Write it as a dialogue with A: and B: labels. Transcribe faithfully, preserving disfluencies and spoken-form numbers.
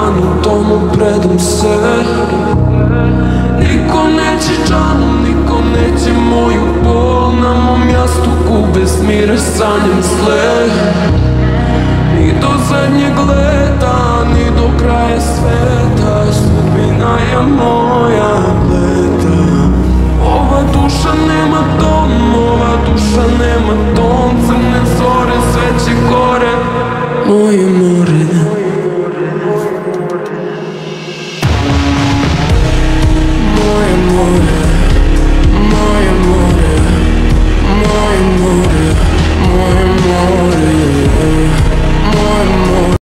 A: dan u domu predam se. Niko neće džanu, niko neće moju bol. Na mom jastuku bez mira sanjam zle. Ni do zadnjeg leta, ni do kraja sveta, sudbina je moja.